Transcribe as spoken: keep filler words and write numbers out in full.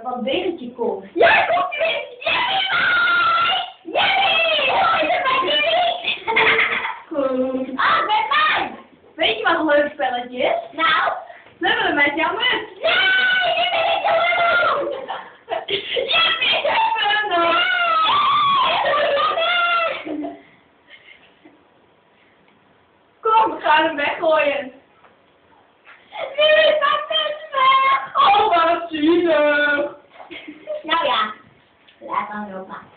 dat dat begertje komt. Ja, komt weer! Jenny, mij! Jenny! Hoe is het met jullie? Goed. Ah, met mij! Weet je wat een leuk spelletje is? Nou? Snuffelen met jouw muts. Nee, dit ben ik gewoon! Jenny, snuffelen! Kom, we gaan hem weggooien. Nu is mijn muts weg! Oh, wat zielig. Nou ja, laat dan lopen.